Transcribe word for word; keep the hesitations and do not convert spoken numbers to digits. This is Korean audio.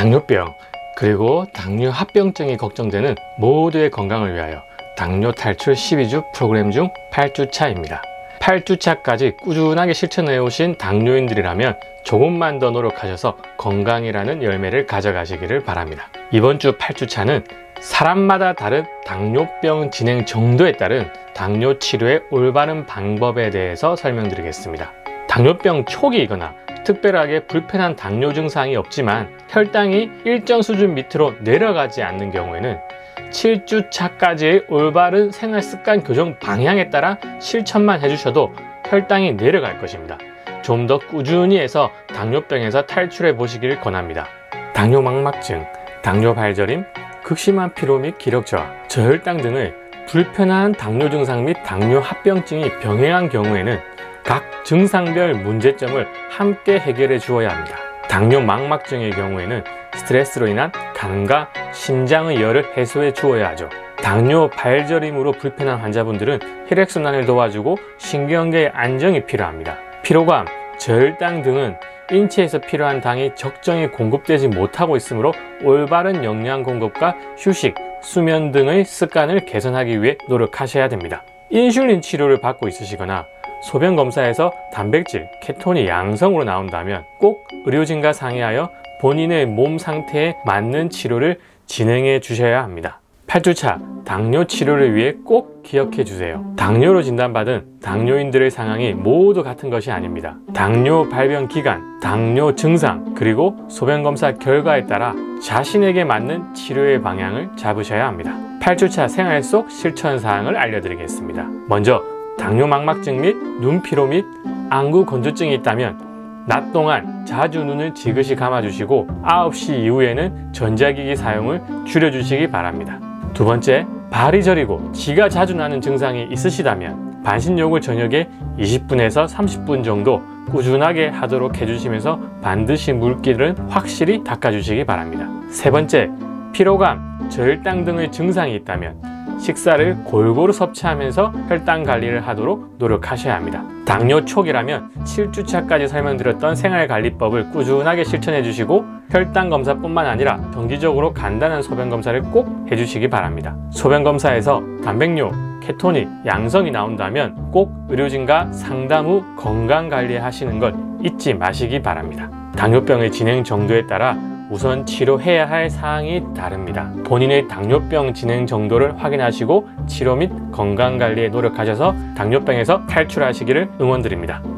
당뇨병 그리고 당뇨합병증이 걱정되는 모두의 건강을 위하여 당뇨 탈출 십이 주 프로그램 중 팔 주차입니다. 팔 주차까지 꾸준하게 실천해 오신 당뇨인들이라면 조금만 더 노력하셔서 건강이라는 열매를 가져가시기를 바랍니다. 이번 주 팔 주차는 사람마다 다른 당뇨병 진행 정도에 따른 당뇨 치료의 올바른 방법에 대해서 설명드리겠습니다. 당뇨병 초기이거나 특별하게 불편한 당뇨 증상이 없지만 혈당이 일정 수준 밑으로 내려가지 않는 경우에는 칠 주차까지의 올바른 생활습관 교정 방향에 따라 실천만 해주셔도 혈당이 내려갈 것입니다. 좀 더 꾸준히 해서 당뇨병에서 탈출해 보시길 권합니다. 당뇨 망막증, 당뇨 발저림, 극심한 피로 및 기력 저하, 저혈당 등의 불편한 당뇨 증상 및 당뇨 합병증이 병행한 경우에는 각 증상별 문제점을 함께 해결해 주어야 합니다. 당뇨 망막증의 경우에는 스트레스로 인한 간과 심장의 열을 해소해 주어야 하죠. 당뇨 발저림으로 불편한 환자분들은 혈액순환을 도와주고 신경계의 안정이 필요합니다. 피로감, 저혈당 등은 인체에서 필요한 당이 적정히 공급되지 못하고 있으므로 올바른 영양 공급과 휴식, 수면 등의 습관을 개선하기 위해 노력하셔야 됩니다. 인슐린 치료를 받고 있으시거나 소변 검사에서 단백질, 케톤이 양성으로 나온다면 꼭 의료진과 상의하여 본인의 몸 상태에 맞는 치료를 진행해 주셔야 합니다. 팔 주차 당뇨 치료를 위해 꼭 기억해 주세요. 당뇨로 진단받은 당뇨인들의 상황이 모두 같은 것이 아닙니다. 당뇨 발병 기간, 당뇨 증상, 그리고 소변 검사 결과에 따라 자신에게 맞는 치료의 방향을 잡으셔야 합니다. 팔 주차 생활 속 실천 사항을 알려드리겠습니다. 먼저 당뇨 망막증 및 눈피로 및 안구 건조증이 있다면 낮 동안 자주 눈을 지그시 감아주시고 아홉 시 이후에는 전자기기 사용을 줄여주시기 바랍니다. 두 번째, 발이 저리고 지가 자주 나는 증상이 있으시다면 반신욕을 저녁에 이십 분에서 삼십 분 정도 꾸준하게 하도록 해주시면서 반드시 물기를 확실히 닦아주시기 바랍니다. 세 번째, 피로감, 저혈당 등의 증상이 있다면 식사를 골고루 섭취하면서 혈당 관리를 하도록 노력하셔야 합니다. 당뇨 초기라면 칠 주차까지 설명드렸던 생활관리법을 꾸준하게 실천해 주시고 혈당 검사뿐만 아니라 정기적으로 간단한 소변 검사를 꼭 해주시기 바랍니다. 소변 검사에서 단백뇨, 케톤이 양성이 나온다면 꼭 의료진과 상담 후 건강관리 하시는 것 잊지 마시기 바랍니다. 당뇨병의 진행 정도에 따라 우선 치료해야 할 사항이 다릅니다. 본인의 당뇨병 진행 정도를 확인하시고 치료 및 건강관리에 노력하셔서 당뇨병에서 탈출하시기를 응원드립니다.